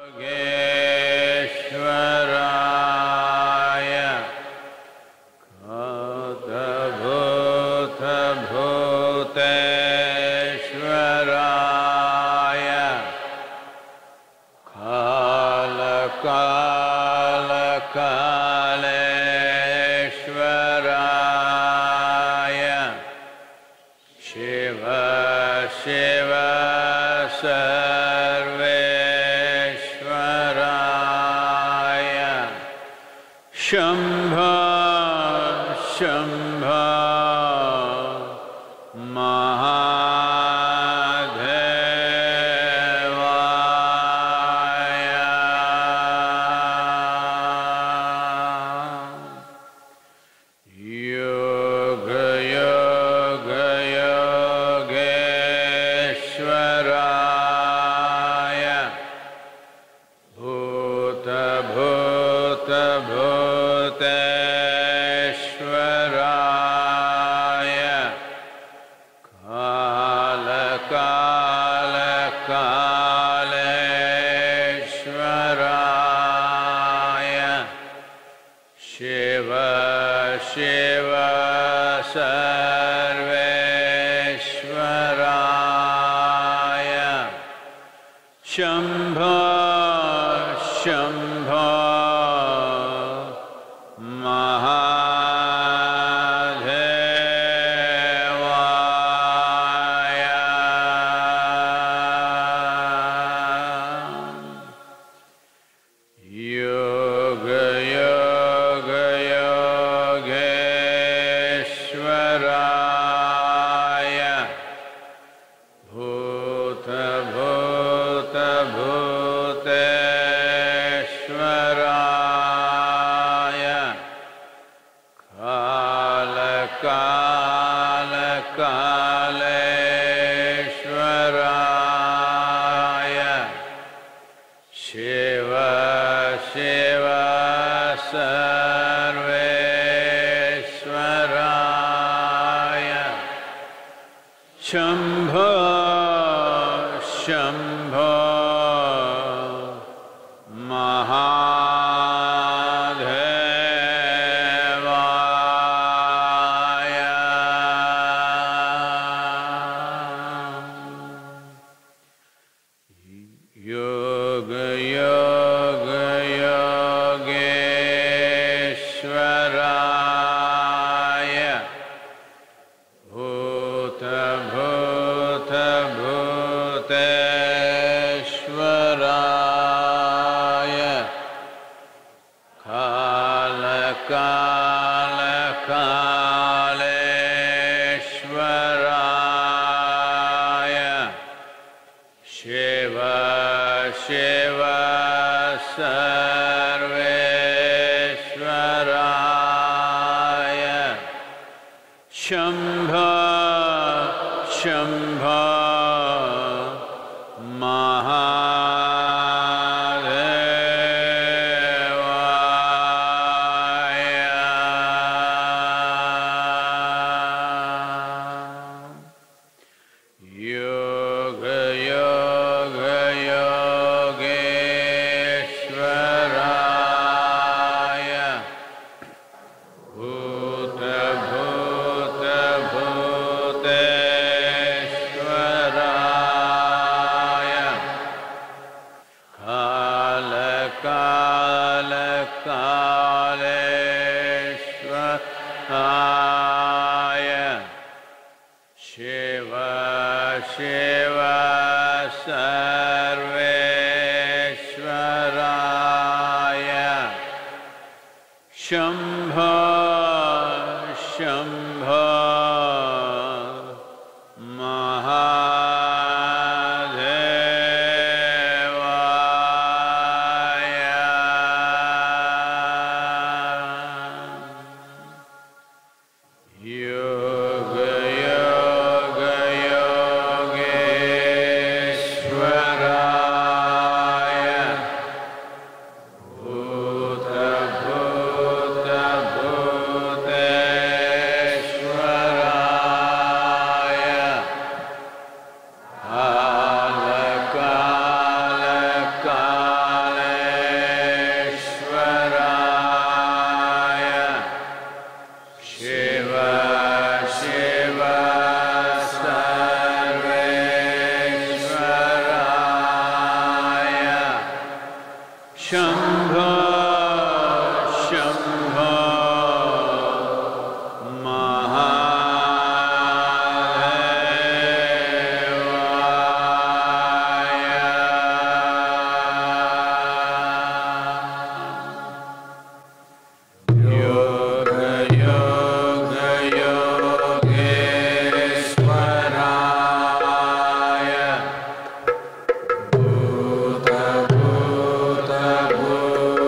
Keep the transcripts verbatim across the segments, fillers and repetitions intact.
Bhuta Bhuta Bhuta Shambho, Shambho, Bhuta Bhuta Bhuta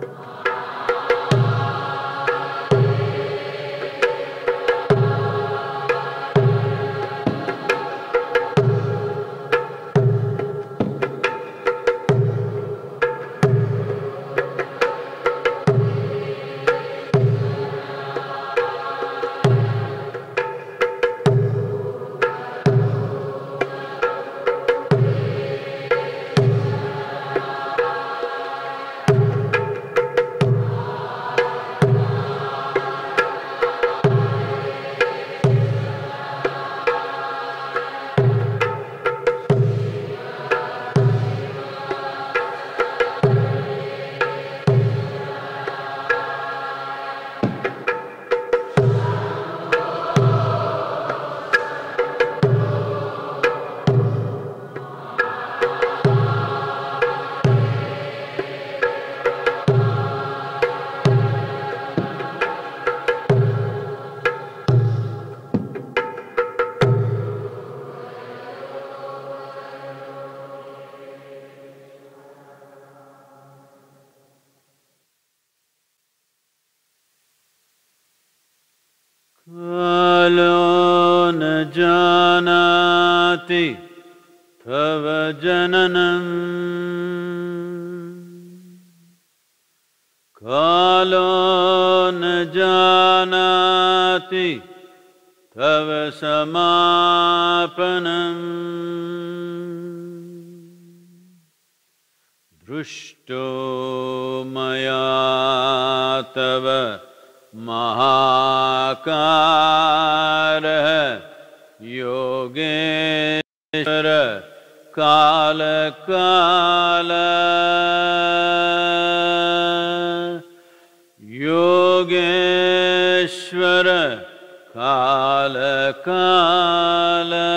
Kalo na janati tava jananam Kalo na janati tava samapanam Drushto maya tava Mahakara Yogeshwara Kala Kala Yogeshwara Kala Kala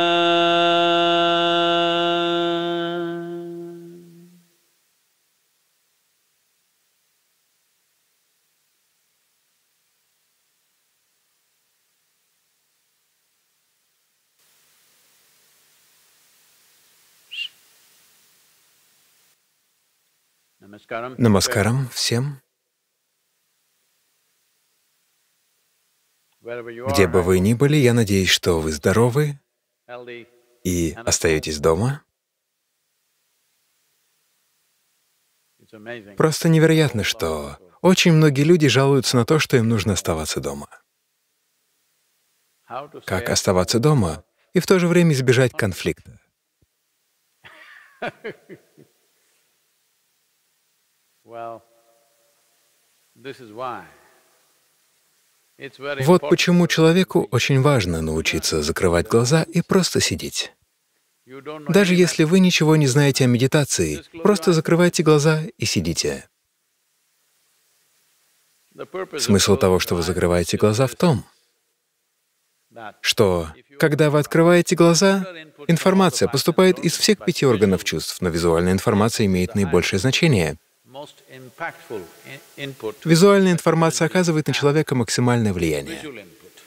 Намаскарам всем. Где бы вы ни были, я надеюсь, что вы здоровы и остаетесь дома. Просто невероятно, что очень многие люди жалуются на то, что им нужно оставаться дома. Как оставаться дома и в то же время избежать конфликта? Вот почему человеку очень важно научиться закрывать глаза и просто сидеть. Даже если вы ничего не знаете о медитации, просто закрывайте глаза и сидите. Смысл того, что вы закрываете глаза, в том, что, когда вы открываете глаза, информация поступает из всех пяти органов чувств, но визуальная информация имеет наибольшее значение. Визуальная информация оказывает на человека максимальное влияние.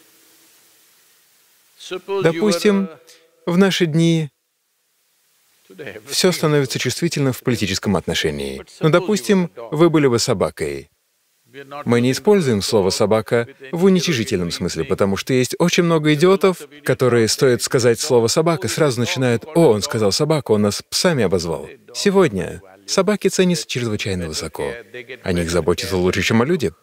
Допустим, в наши дни все становится чувствительным в политическом отношении. Но, допустим, вы были бы собакой. Мы не используем слово «собака» в уничижительном смысле, потому что есть очень много идиотов, которые, стоит сказать слово «собака», сразу начинают: «О, он сказал собаку, он нас псами обозвал». Сегодня собаки ценятся чрезвычайно высоко. О них заботятся лучше, чем о людях.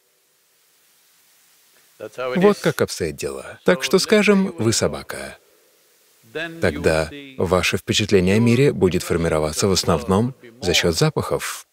Вот как обстоит дело. Так что, скажем, вы собака. Тогда ваше впечатление о мире будет формироваться в основном за счет запахов.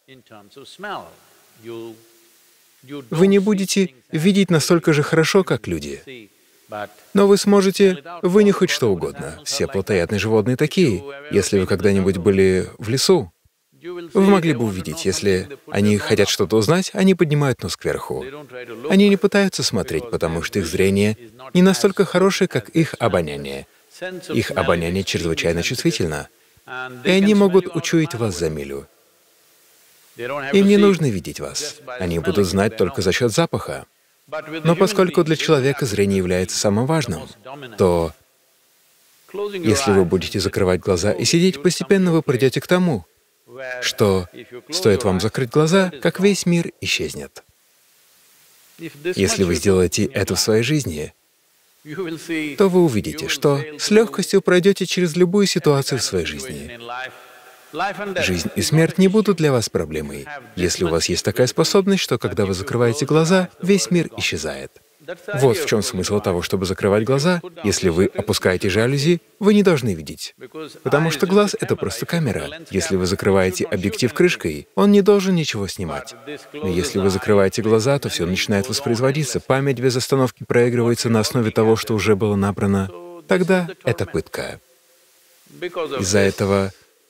Вы не будете видеть настолько же хорошо, как люди, но вы сможете вынюхать что угодно. Все плотоядные животные такие. Если вы когда-нибудь были в лесу, вы могли бы увидеть, если они хотят что-то узнать, они поднимают нос кверху. Они не пытаются смотреть, потому что их зрение не настолько хорошее, как их обоняние. Их обоняние чрезвычайно чувствительно, и они могут учуять вас за милю. Им не нужно видеть вас. Они будут знать только за счет запаха. Но поскольку для человека зрение является самым важным, то если вы будете закрывать глаза и сидеть, постепенно вы придете к тому, что стоит вам закрыть глаза, как весь мир исчезнет. Если вы сделаете это в своей жизни, то вы увидите, что с легкостью пройдете через любую ситуацию в своей жизни. Жизнь и смерть не будут для вас проблемой, если у вас есть такая способность, что когда вы закрываете глаза, весь мир исчезает. Вот в чем смысл того, чтобы закрывать глаза. Если вы опускаете жалюзи, вы не должны видеть. Потому что глаз — это просто камера. Если вы закрываете объектив крышкой, он не должен ничего снимать. Но если вы закрываете глаза, то все начинает воспроизводиться. Память без остановки проигрывается на основе того, что уже было набрано. Тогда это пытка. Из-за этого,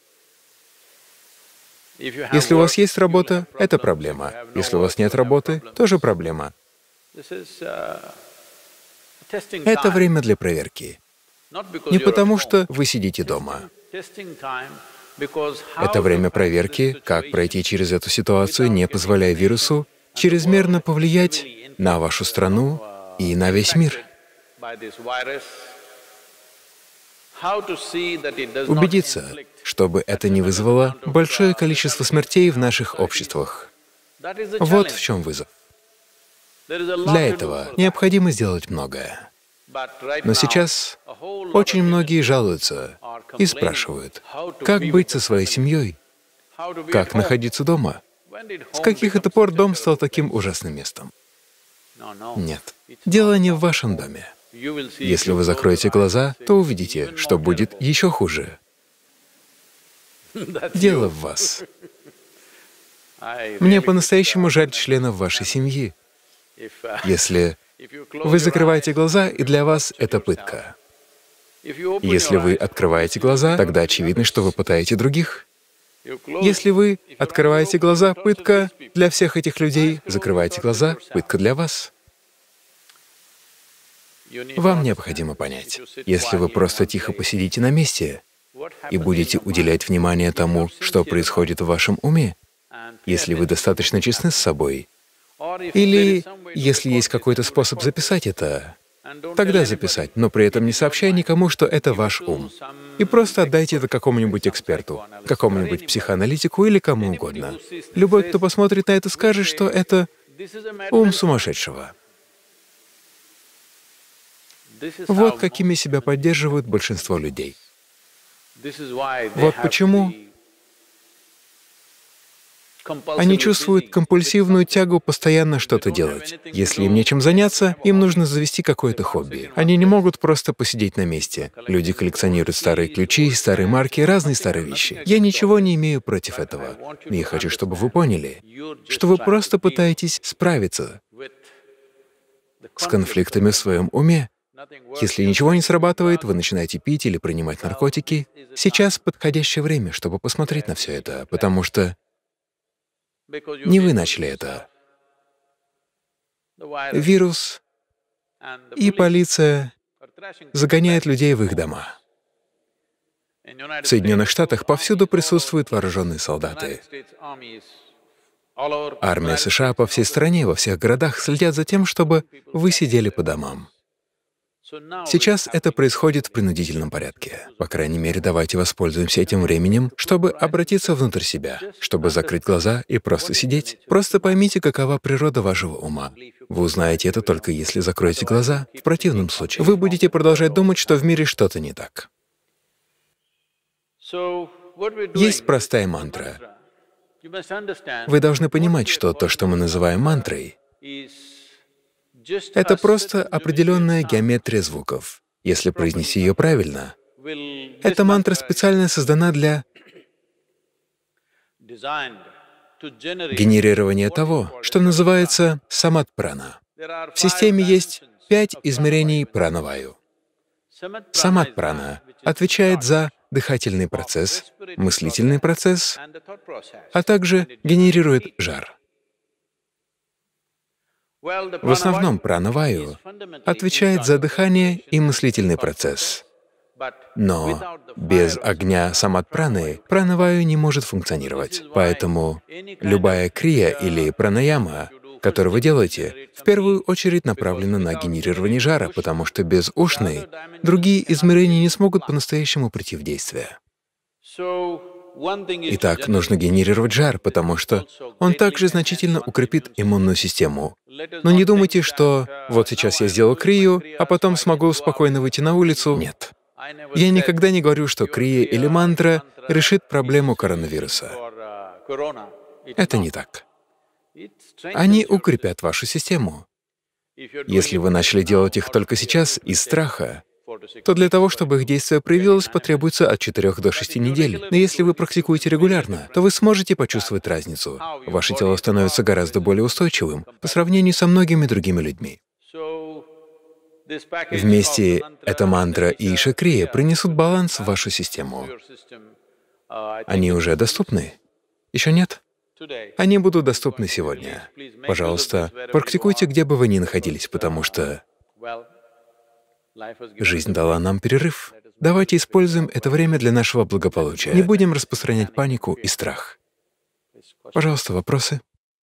если у вас есть работа, это проблема. Если у вас нет работы, тоже проблема. Это время для проверки. Не потому, что вы сидите дома. Это время проверки, как пройти через эту ситуацию, не позволяя вирусу чрезмерно повлиять на вашу страну и на весь мир. Убедиться, чтобы это не вызвало большое количество смертей в наших обществах. Вот в чем вызов. Для этого необходимо сделать многое. Но сейчас очень многие жалуются и спрашивают, как быть со своей семьей, как находиться дома, с каких это пор дом стал таким ужасным местом. Нет, дело не в вашем доме. Если вы закроете глаза, то увидите, что будет еще хуже. Дело в вас. Мне по-настоящему жаль членов вашей семьи. Если вы закрываете глаза, и для вас это пытка. Если вы открываете глаза, тогда очевидно, что вы пытаете других. Если вы открываете глаза, пытка для всех этих людей, закрываете глаза, пытка для вас. Вам необходимо понять, если вы просто тихо посидите на месте и будете уделять внимание тому, что происходит в вашем уме, если вы достаточно честны с собой, или если есть какой-то способ записать это, тогда записать, но при этом не сообщая никому, что это ваш ум. И просто отдайте это какому-нибудь эксперту, какому-нибудь психоаналитику или кому угодно. Любой, кто посмотрит на это, скажет, что это ум сумасшедшего. Вот какими себя поддерживают большинство людей. Вот почему они чувствуют компульсивную тягу постоянно что-то делать. Если им нечем заняться, им нужно завести какое-то хобби. Они не могут просто посидеть на месте. Люди коллекционируют старые ключи, старые марки, разные старые вещи. Я ничего не имею против этого. Но я хочу, чтобы вы поняли, что вы просто пытаетесь справиться с конфликтами в своем уме. Если ничего не срабатывает, вы начинаете пить или принимать наркотики. Сейчас подходящее время, чтобы посмотреть на все это, потому что не вы начали это. Вирус и полиция загоняют людей в их дома. В Соединенных Штатах повсюду присутствуют вооруженные солдаты. Армия США по всей стране, во всех городах следят за тем, чтобы вы сидели по домам. Сейчас это происходит в принудительном порядке. По крайней мере, давайте воспользуемся этим временем, чтобы обратиться внутрь себя, чтобы закрыть глаза и просто сидеть. Просто поймите, какова природа вашего ума. Вы узнаете это только если закроете глаза. В противном случае вы будете продолжать думать, что в мире что-то не так. Есть простая мантра. Вы должны понимать, что то, что мы называем мантрой, это просто определенная геометрия звуков. Если произнести ее правильно, эта мантра специально создана для генерирования того, что называется самат-прана. В системе есть пять измерений пранаваю. Самат-прана отвечает за дыхательный процесс, мыслительный процесс, а также генерирует жар. В основном пранаваю отвечает за дыхание и мыслительный процесс. Но без огня самат-праны пранаваю не может функционировать. Поэтому любая крия или пранаяма, которую вы делаете, в первую очередь направлена на генерирование жара, потому что без ушны другие измерения не смогут по-настоящему прийти в действие. Итак, нужно генерировать жар, потому что он также значительно укрепит иммунную систему. Но не думайте, что вот сейчас я сделал крию, а потом смогу спокойно выйти на улицу. Нет. Я никогда не говорю, что крия или мантра решит проблему коронавируса. Это не так. Они укрепят вашу систему. Если вы начали делать их только сейчас из страха, то для того, чтобы их действие проявилось, потребуется от четырёх до шести недель. Но если вы практикуете регулярно, то вы сможете почувствовать разницу. Ваше тело становится гораздо более устойчивым по сравнению со многими другими людьми. Вместе эта мантра и шакрия принесут баланс в вашу систему. Они уже доступны? Еще нет? Они будут доступны сегодня. Пожалуйста, практикуйте, где бы вы ни находились, потому что жизнь дала нам перерыв. Давайте используем это время для нашего благополучия. Не будем распространять панику и страх. Пожалуйста, вопросы?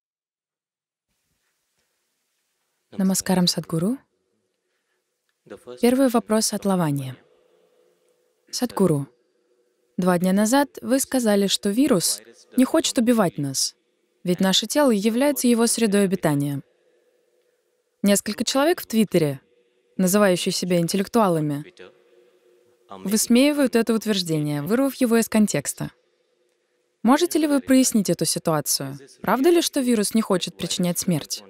Намаскарам, Садгуру. Первый вопрос от Лавани. Садгуру, два дня назад вы сказали, что вирус не хочет убивать нас, ведь наше тело является его средой обитания. Несколько человек в Твиттере, называющие себя интеллектуалами, высмеивают это утверждение, вырвав его из контекста. Можете ли вы прояснить эту ситуацию? Правда ли, что вирус не хочет причинять смерть?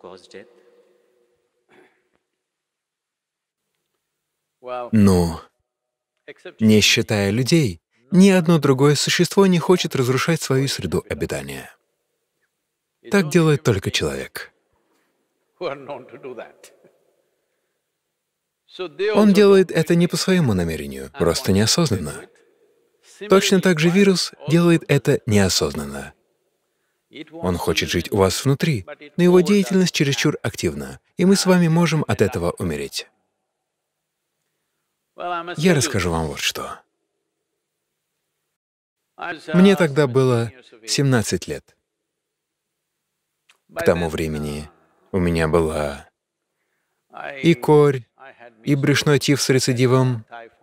Ну, не считая людей, ни одно другое существо не хочет разрушать свою среду обитания. Так делает только человек. Он делает это не по своему намерению, просто неосознанно. Точно так же вирус делает это неосознанно. Он хочет жить у вас внутри, но его деятельность чересчур активна, и мы с вами можем от этого умереть. Я расскажу вам вот что. Мне тогда было семнадцать лет. К тому времени у меня была и корь, и брюшной тиф с рецидивом,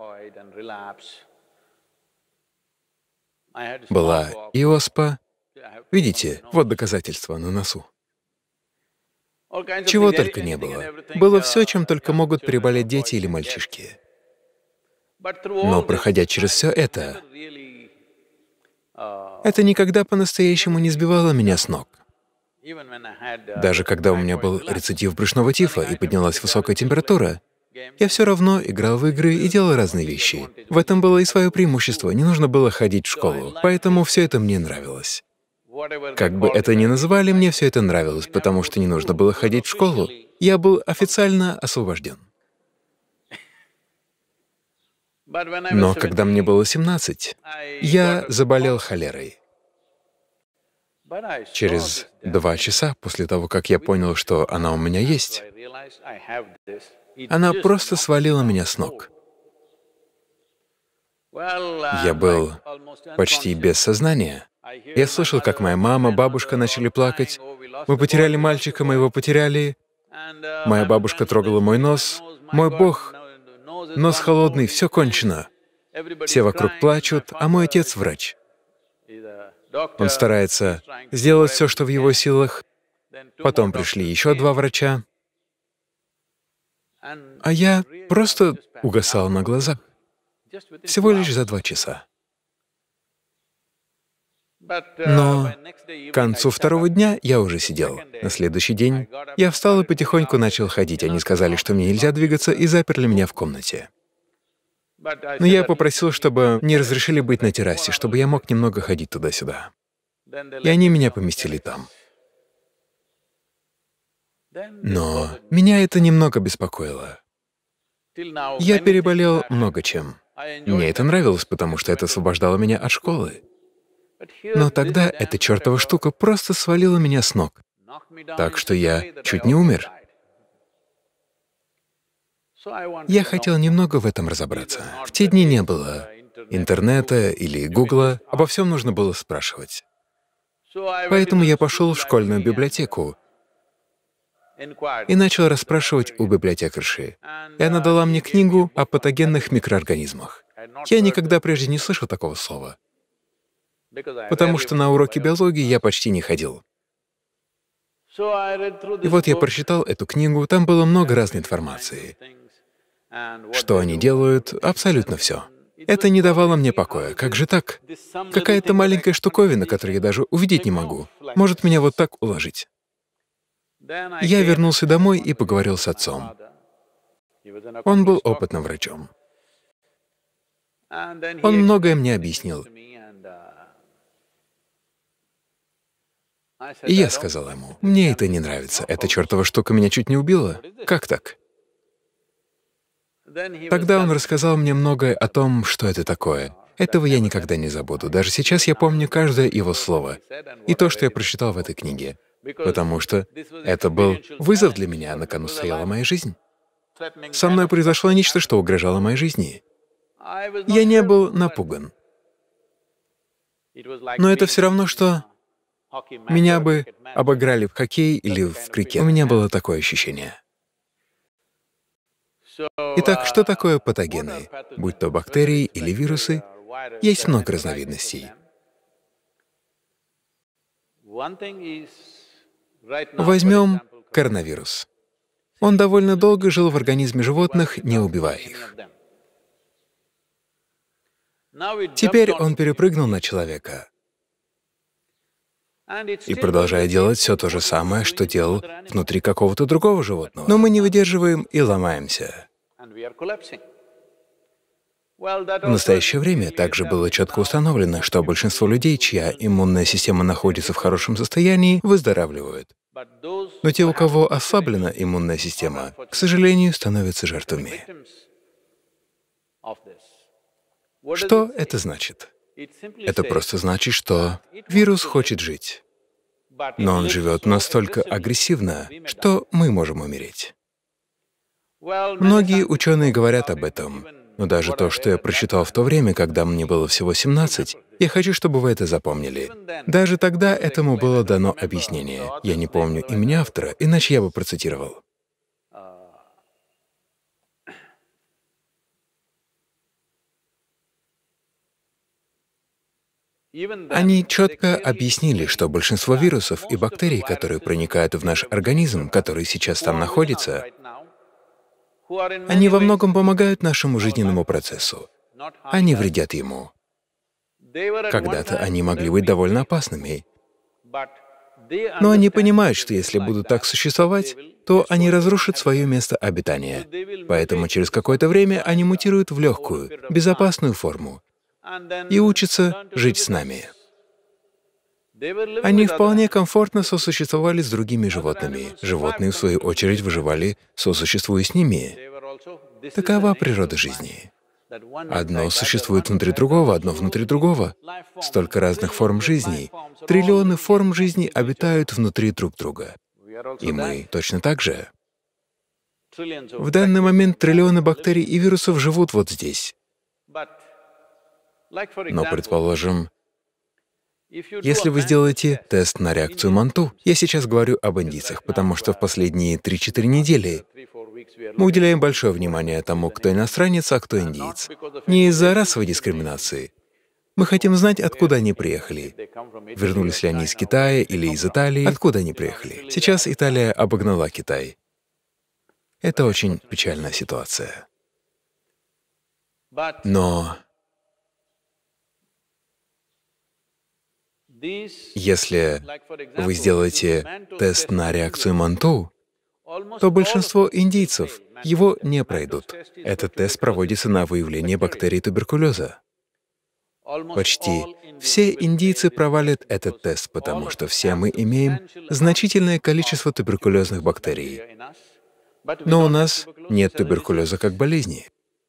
была и оспа. Видите, вот доказательства на носу. Чего только не было. Было все, чем только могут переболеть дети или мальчишки. Но проходя через все это, это никогда по-настоящему не сбивало меня с ног. Даже когда у меня был рецидив брюшного тифа и поднялась высокая температура, я все равно играл в игры и делал разные вещи. В этом было и свое преимущество, не нужно было ходить в школу, поэтому все это мне нравилось. Как бы это ни называли, мне все это нравилось, потому что не нужно было ходить в школу. Я был официально освобожден. Но когда мне было семнадцать, я заболел холерой. Через два часа после того, как я понял, что она у меня есть, она просто свалила меня с ног. Я был почти без сознания. Я слышал, как моя мама, бабушка начали плакать. Мы потеряли мальчика, мы его потеряли. Моя бабушка трогала мой нос. Мой Бог, нос холодный, все кончено. Все вокруг плачут, а мой отец врач. Он старается сделать все, что в его силах. Потом пришли еще два врача. А я просто угасал на глазах. Всего лишь за два часа. Но к концу второго дня я уже сидел. На следующий день я встал и потихоньку начал ходить. Они сказали, что мне нельзя двигаться, и заперли меня в комнате. Но я попросил, чтобы мне разрешили быть на террасе, чтобы я мог немного ходить туда-сюда. И они меня поместили там. Но меня это немного беспокоило. Я переболел много чем. Мне это нравилось, потому что это освобождало меня от школы. Но тогда эта чертова штука просто свалила меня с ног, так что я чуть не умер. Я хотел немного в этом разобраться. В те дни не было интернета или Гугла, обо всем нужно было спрашивать. Поэтому я пошел в школьную библиотеку и начал расспрашивать у библиотекарши. И она дала мне книгу о патогенных микроорганизмах. Я никогда прежде не слышал такого слова. потому что на уроки биологии я почти не ходил. И вот я прочитал эту книгу, там было много разной информации. Что они делают, абсолютно все. Это не давало мне покоя. Как же так? Какая-то маленькая штуковина, которую я даже увидеть не могу, может меня вот так уложить. Я вернулся домой и поговорил с отцом. Он был опытным врачом. Он многое мне объяснил. И я сказал ему: «Мне это не нравится, эта чертова штука меня чуть не убила. Как так?» Тогда он рассказал мне многое о том, что это такое. Этого я никогда не забуду. Даже сейчас я помню каждое его слово и то, что я прочитал в этой книге, потому что это был вызов для меня, на кону стояла моя жизнь. Со мной произошло нечто, что угрожало моей жизни. Я не был напуган. Но это все равно, что меня бы обыграли в хоккей или в крикет. У меня было такое ощущение. Итак, что такое патогены? Будь то бактерии или вирусы, есть много разновидностей. Возьмем коронавирус. Он довольно долго жил в организме животных, не убивая их. Теперь он перепрыгнул на человека и продолжает делать все то же самое, что делал внутри какого-то другого животного. Но мы не выдерживаем и ломаемся. В настоящее время также было четко установлено, что большинство людей, чья иммунная система находится в хорошем состоянии, выздоравливают. Но те, у кого ослаблена иммунная система, к сожалению, становятся жертвами. Что это значит? Это просто значит, что вирус хочет жить, но он живет настолько агрессивно, что мы можем умереть. Многие ученые говорят об этом, но даже то, что я прочитал в то время, когда мне было всего семнадцать, я хочу, чтобы вы это запомнили. Даже тогда этому было дано объяснение. Я не помню имени автора, иначе я бы процитировал. Они четко объяснили, что большинство вирусов и бактерий, которые проникают в наш организм, который сейчас там находится, они во многом помогают нашему жизненному процессу. Они вредят ему. Когда-то они могли быть довольно опасными. Но они понимают, что если будут так существовать, то они разрушат свое место обитания. Поэтому через какое-то время они мутируют в легкую, безопасную форму и учатся жить с нами. Они вполне комфортно сосуществовали с другими животными. Животные, в свою очередь, выживали, сосуществуя с ними. Такова природа жизни. Одно существует внутри другого, одно внутри другого. Столько разных форм жизни. Триллионы форм жизни обитают внутри друг друга. И мы точно так же. В данный момент триллионы бактерий и вирусов живут вот здесь. Но, предположим, если вы сделаете тест на реакцию Манту, я сейчас говорю об индийцах, потому что в последние три-четыре недели мы уделяем большое внимание тому, кто иностранец, а кто индиец. Не из-за расовой дискриминации. Мы хотим знать, откуда они приехали. Вернулись ли они из Китая или из Италии, откуда они приехали. Сейчас Италия обогнала Китай. Это очень печальная ситуация. Но если вы сделаете тест на реакцию Манту, то большинство индийцев его не пройдут. Этот тест проводится на выявление бактерий туберкулеза. Почти все индийцы провалят этот тест, потому что все мы имеем значительное количество туберкулезных бактерий. Но у нас нет туберкулеза как болезни.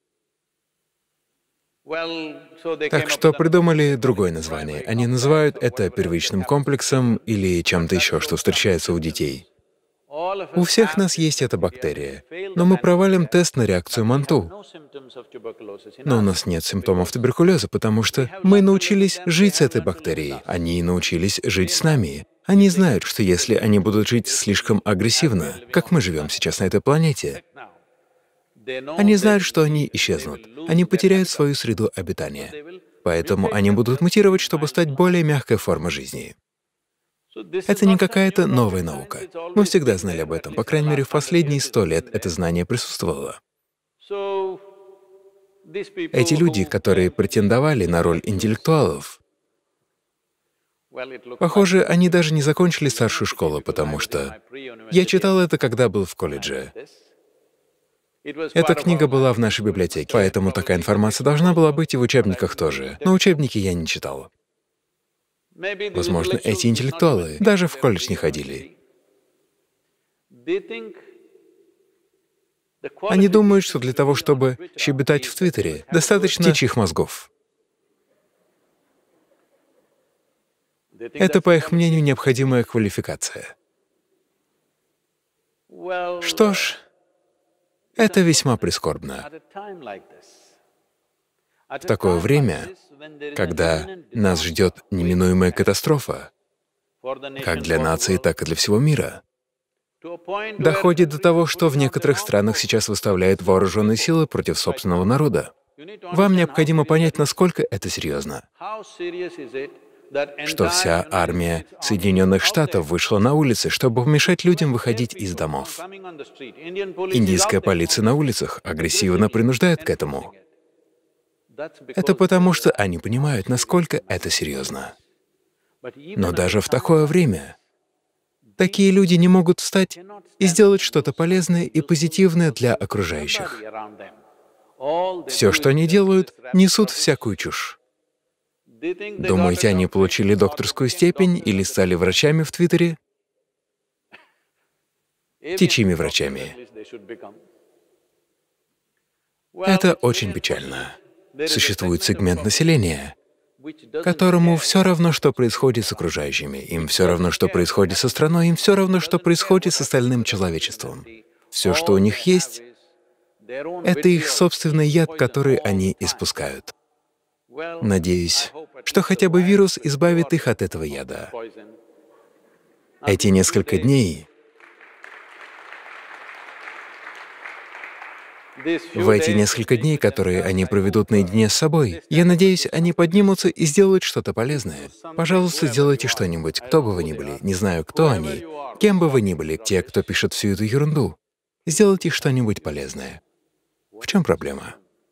Так что придумали другое название. Они называют это первичным комплексом или чем-то еще, что встречается у детей. У всех нас есть эта бактерия, но мы провалим тест на реакцию Манту. Но у нас нет симптомов туберкулеза, потому что мы научились жить с этой бактерией, они научились жить с нами. Они знают, что если они будут жить слишком агрессивно, как мы живем сейчас на этой планете, они знают, что они исчезнут, они потеряют свою среду обитания. поэтому они будут мутировать, чтобы стать более мягкой формой жизни. Это не какая-то новая наука. Мы всегда знали об этом, по крайней мере, в последние сто лет это знание присутствовало. Эти люди, которые претендовали на роль интеллектуалов, похоже, они даже не закончили старшую школу, потому что я читал это, когда был в колледже. Эта книга была в нашей библиотеке, поэтому такая информация должна была быть и в учебниках тоже. Но учебники я не читал. Возможно, эти интеллектуалы даже в колледж не ходили. Они думают, что для того, чтобы щебетать в Твиттере, достаточно птичьих мозгов. Это, по их мнению, необходимая квалификация. Что ж, это весьма прискорбно. В такое время, когда нас ждет неминуемая катастрофа, как для нации, так и для всего мира, доходит до того, что в некоторых странах сейчас выставляют вооруженные силы против собственного народа. Вам необходимо понять, насколько это серьезно, что вся армия Соединенных Штатов вышла на улицы, чтобы помешать людям выходить из домов. Индийская полиция на улицах агрессивно принуждает к этому. Это потому, что они понимают, насколько это серьезно. Но даже в такое время такие люди не могут встать и сделать что-то полезное и позитивное для окружающих. Все, что они делают, несут всякую чушь. Думаете, они получили докторскую степень или стали врачами в Твиттере? Птичьими врачами. Это очень печально. Существует сегмент населения, которому все равно, что происходит с окружающими, им все равно, что происходит со страной, им все равно, что происходит с остальным человечеством. Все, что у них есть, это их собственный яд, который они испускают. Надеюсь, что хотя бы вирус избавит их от этого яда. Эти несколько дней, в эти несколько дней, которые они проведут наедине с собой, я надеюсь, они поднимутся и сделают что-то полезное. Пожалуйста, сделайте что-нибудь, кто бы вы ни были, не знаю, кто они, кем бы вы ни были, те, кто пишет всю эту ерунду. Сделайте что-нибудь полезное. В чем проблема?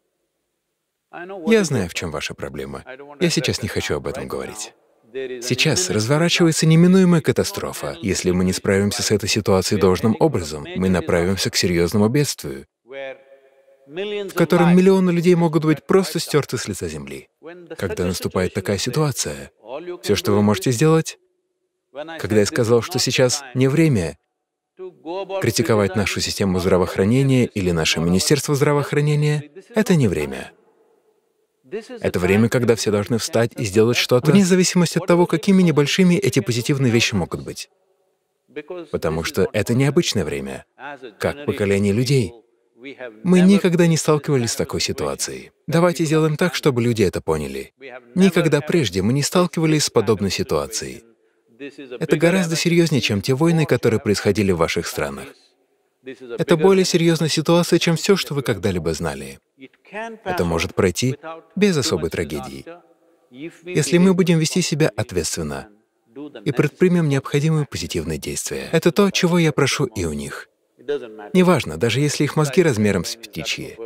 Я знаю, в чем ваша проблема. Я сейчас не хочу об этом говорить. Сейчас разворачивается неминуемая катастрофа. Если мы не справимся с этой ситуацией должным образом, мы направимся к серьезному бедствию, в котором миллионы людей могут быть просто стерты с лица земли. Когда наступает такая ситуация, все, что вы можете сделать, когда я сказал, что сейчас не время критиковать нашу систему здравоохранения или наше Министерство здравоохранения, это не время. Это время, когда все должны встать и сделать что-то, вне зависимости от того, какими небольшими эти позитивные вещи могут быть. Потому что это необычное время. Как поколение людей, мы никогда не сталкивались с такой ситуацией. Давайте сделаем так, чтобы люди это поняли. Никогда прежде мы не сталкивались с подобной ситуацией. Это гораздо серьезнее, чем те войны, которые происходили в ваших странах. Это более серьезная ситуация, чем все, что вы когда-либо знали. Это может пройти без особой трагедии, если мы будем вести себя ответственно и предпримем необходимые позитивные действия. Это то, чего я прошу и у них. Неважно, даже если их мозги размером с птичьи.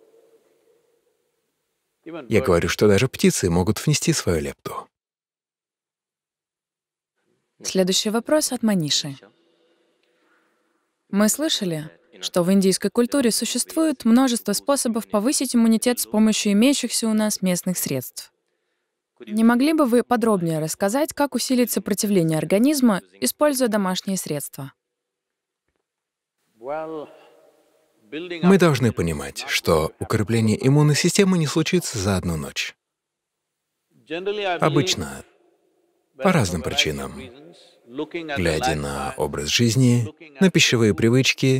Я говорю, что даже птицы могут внести свою лепту. Следующий вопрос от Маниши. Мы слышали, что в индийской культуре существует множество способов повысить иммунитет с помощью имеющихся у нас местных средств. Не могли бы вы подробнее рассказать, как усилить сопротивление организма, используя домашние средства? Мы должны понимать, что укрепление иммунной системы не случится за одну ночь. Обычно, по разным причинам, глядя на образ жизни, на пищевые привычки,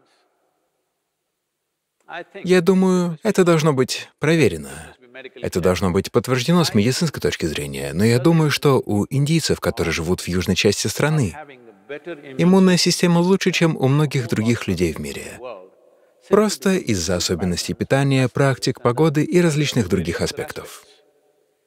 я думаю, это должно быть проверено. Это должно быть подтверждено с медицинской точки зрения. Но я думаю, что у индийцев, которые живут в южной части страны, иммунная система лучше, чем у многих других людей в мире. Просто из-за особенностей питания, практик, погоды и различных других аспектов.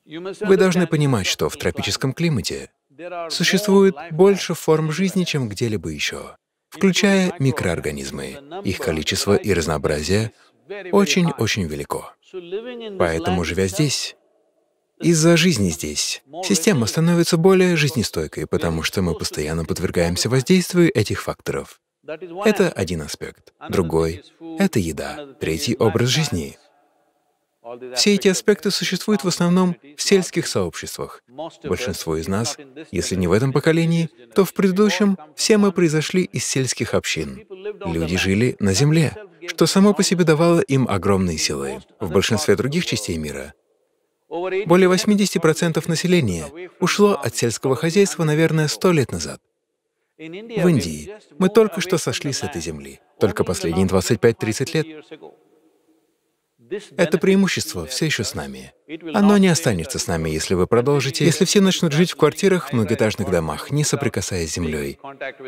Вы должны понимать, что в тропическом климате существует больше форм жизни, чем где-либо еще, включая микроорганизмы. Их количество и разнообразие очень-очень велико. Поэтому, живя здесь, из-за жизни здесь, система становится более жизнестойкой, потому что мы постоянно подвергаемся воздействию этих факторов. Это один аспект. Другой — это еда. Третий — образ жизни. Все эти аспекты существуют в основном в сельских сообществах. Большинство из нас, если не в этом поколении, то в предыдущем, все мы произошли из сельских общин. Люди жили на земле, что само по себе давало им огромные силы. В большинстве других частей мира более восьмидесяти процентов населения ушло от сельского хозяйства, наверное, сто лет назад. В Индии мы только что сошли с этой земли, только последние двадцать пять — тридцать лет. Это преимущество все еще с нами. Оно не останется с нами, если вы продолжите, если все начнут жить в квартирах, в многоэтажных домах, не соприкасаясь с землей,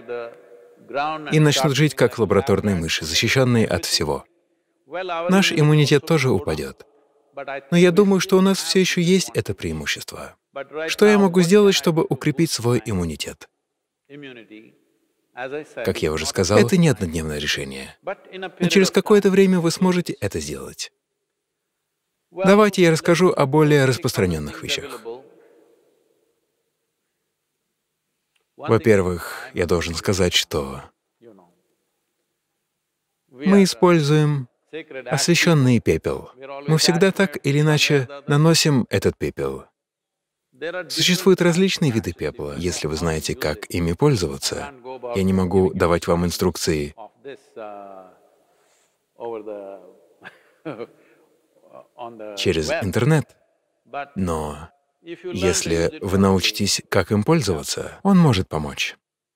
и начнут жить как лабораторные мыши, защищенные от всего. Наш иммунитет тоже упадет. Но я думаю, что у нас все еще есть это преимущество. Что я могу сделать, чтобы укрепить свой иммунитет? Как я уже сказал, это не однодневное решение. Но через какое-то время вы сможете это сделать. Давайте я расскажу о более распространенных вещах. Во-первых, я должен сказать, что мы используем освященный пепел. Мы всегда так или иначе наносим этот пепел. Существуют различные виды пепла, если вы знаете, как ими пользоваться. Я не могу давать вам инструкции через интернет, но если вы научитесь, как им пользоваться, он может помочь.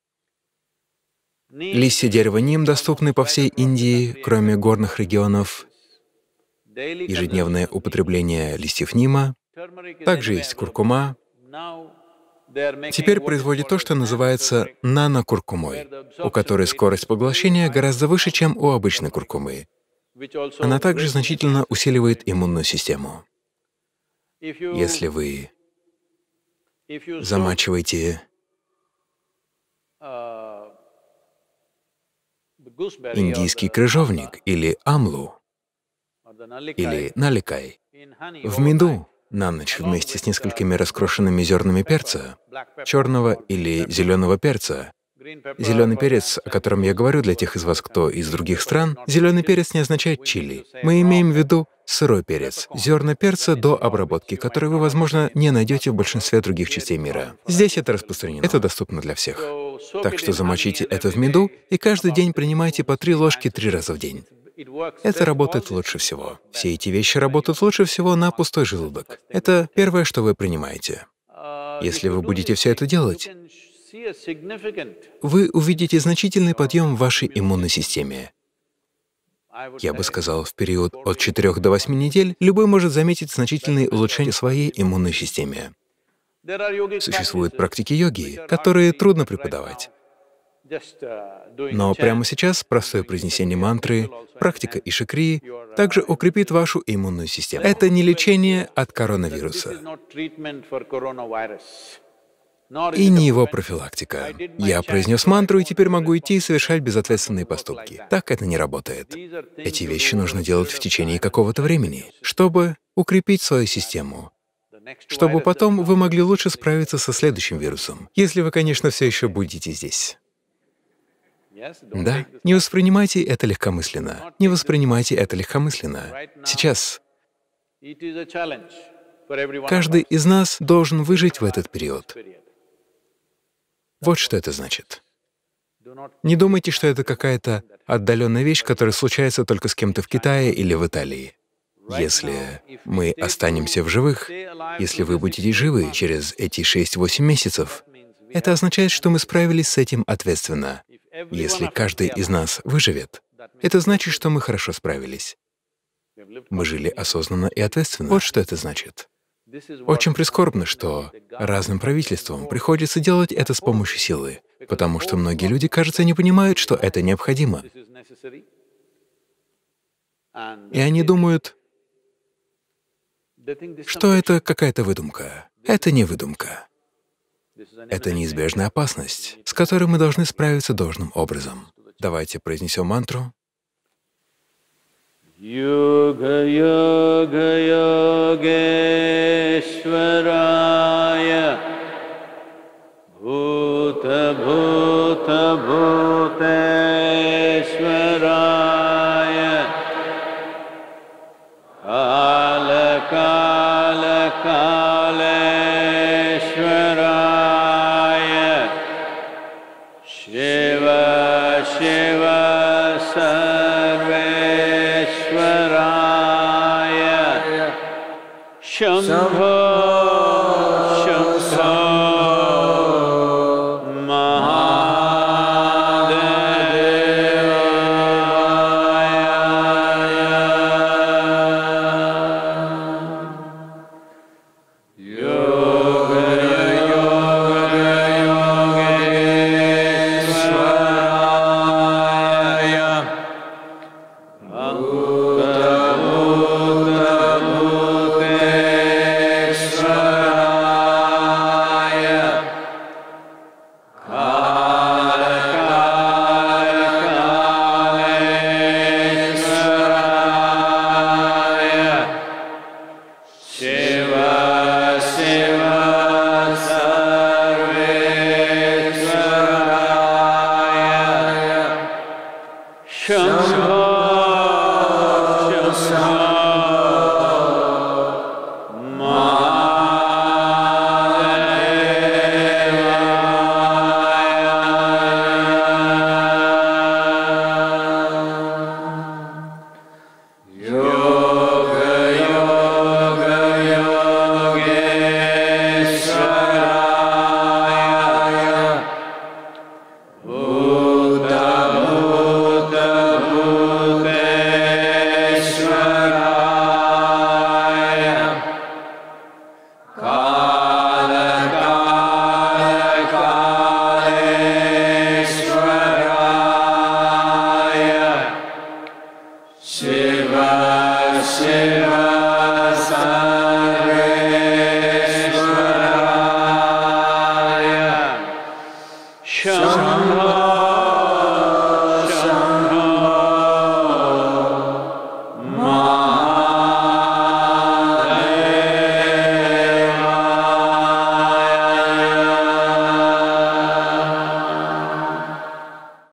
Листья дерева ним доступны по всей Индии, кроме горных регионов. Ежедневное употребление листьев нима. Также есть куркума. Теперь производят то, что называется нанокуркумой, у которой скорость поглощения гораздо выше, чем у обычной куркумы. Она также значительно усиливает иммунную систему. Если вы замачиваете индийский крыжовник или амлу, или наликай в меду на ночь вместе с несколькими раскрошенными зернами перца, черного или зеленого перца. Зеленый перец, о котором я говорю для тех из вас, кто из других стран, зеленый перец не означает чили. Мы имеем в виду сырой перец, зерна перца до обработки, который вы, возможно, не найдете в большинстве других частей мира. Здесь это распространено, это доступно для всех. Так что замочите это в меду и каждый день принимайте по три ложки три раза в день. Это работает лучше всего. Все эти вещи работают лучше всего на пустой желудок. Это первое, что вы принимаете. Если вы будете все это делать, вы увидите значительный подъем в вашей иммунной системе. Я бы сказал, в период от четырёх до восьми недель любой может заметить значительные улучшения в своей иммунной системе. Существуют практики йоги, которые трудно преподавать. Но прямо сейчас простое произнесение мантры, практика ишикри также укрепит вашу иммунную систему. Это не лечение от коронавируса и не его профилактика. Я произнес мантру и теперь могу идти и совершать безответственные поступки. Так это не работает. Эти вещи нужно делать в течение какого-то времени, чтобы укрепить свою систему, чтобы потом вы могли лучше справиться со следующим вирусом, если вы, конечно, все еще будете здесь. Да, не воспринимайте это легкомысленно. Не воспринимайте это легкомысленно. Сейчас каждый из нас должен выжить в этот период. Вот что это значит. Не думайте, что это какая-то отдаленная вещь, которая случается только с кем-то в Китае или в Италии. Если мы останемся в живых, если вы будете живы через эти шесть-восемь месяцев, это означает, что мы справились с этим ответственно. Если каждый из нас выживет, это значит, что мы хорошо справились. Мы жили осознанно и ответственно. Вот что это значит. Очень прискорбно, что разным правительствам приходится делать это с помощью силы, потому что многие люди, кажется, не понимают, что это необходимо. И они думают, что это какая-то выдумка. Это не выдумка. Это неизбежная опасность, с которой мы должны справиться должным образом. Давайте произнесем мантру. Yoga Yoga Yogeshwaraya Bhuta Bhuta Bhuteshwaraya Kala Kala Kaleshwaraya Shiva Shiva Sarveshwaraya Shambho